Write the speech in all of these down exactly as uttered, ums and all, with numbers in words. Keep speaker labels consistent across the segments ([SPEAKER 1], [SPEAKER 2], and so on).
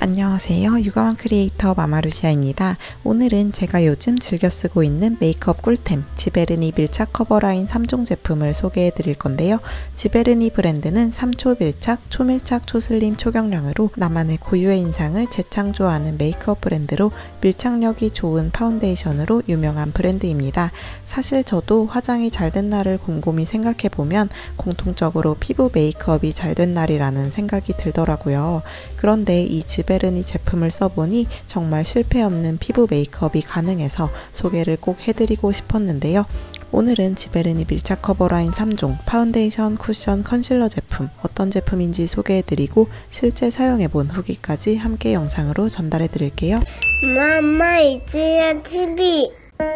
[SPEAKER 1] 안녕하세요. 육아왕 크리에이터 마마루시아입니다. 오늘은 제가 요즘 즐겨 쓰고 있는 메이크업 꿀템 지베르니 밀착 커버라인 삼 종 제품을 소개해 드릴 건데요. 지베르니 브랜드는 삼초 밀착, 초밀착, 초슬림, 초경량으로 나만의 고유의 인상을 재창조하는 메이크업 브랜드로 밀착력이 좋은 파운데이션으로 유명한 브랜드입니다. 사실 저도 화장이 잘 된 날을 곰곰이 생각해 보면 공통적으로 피부 메이크업이 잘 된 날이라는 생각이 들더라고요. 그런데 이 지베르니 제품을 써보니 정말 실패 없는 피부 메이크업이 가능해서 소개를 꼭 해드리고 싶었는데요. 오늘은 지베르니 밀착 커버라인 삼 종 파운데이션, 쿠션, 컨실러 제품 어떤 제품인지 소개해드리고 실제 사용해본 후기까지 함께 영상으로 전달해드릴게요.
[SPEAKER 2] 마마 이지야 티비.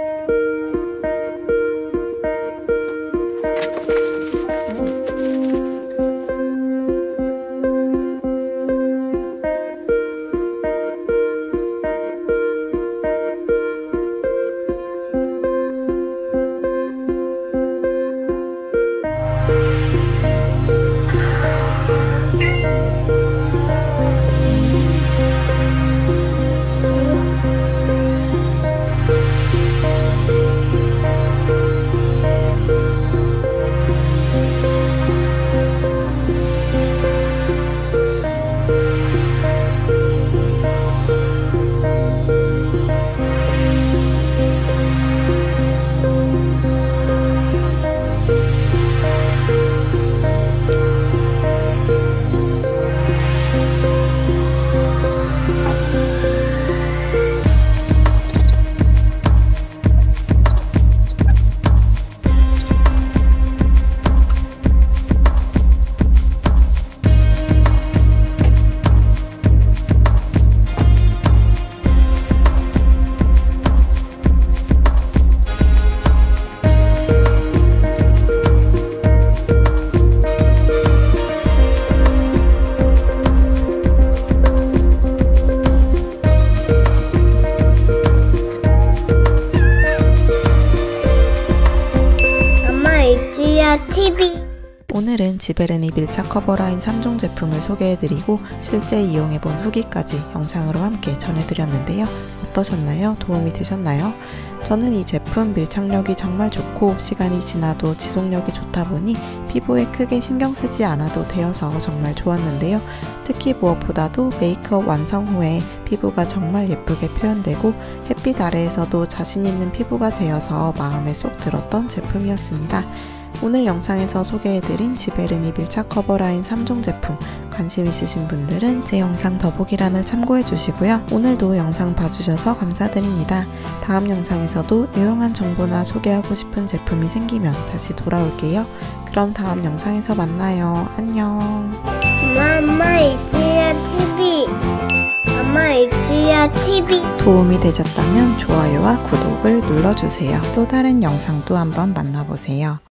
[SPEAKER 2] 티비.
[SPEAKER 1] 오늘은 지베르니 밀착 커버라인 삼 종 제품을 소개해드리고 실제 이용해본 후기까지 영상으로 함께 전해드렸는데요. 어떠셨나요? 도움이 되셨나요? 저는 이 제품 밀착력이 정말 좋고 시간이 지나도 지속력이 좋다 보니 피부에 크게 신경 쓰지 않아도 되어서 정말 좋았는데요. 특히 무엇보다도 메이크업 완성 후에 피부가 정말 예쁘게 표현되고 햇빛 아래에서도 자신 있는 피부가 되어서 마음에 쏙 들었던 제품이었습니다. 오늘 영상에서 소개해드린 지베르니 밀착 커버라인 삼 종 제품 관심 있으신 분들은 제 영상 더보기란을 참고해주시고요. 오늘도 영상 봐주셔서 감사드립니다. 다음 영상에서도 유용한 정보나 소개하고 싶은 제품이 생기면 다시 돌아올게요. 그럼 다음 영상에서 만나요. 안녕.
[SPEAKER 2] 마마 이지야 티비. 마마 이지야 티비.
[SPEAKER 1] 도움이 되셨다면 좋아요와 구독을 눌러주세요. 또 다른 영상도 한번 만나보세요.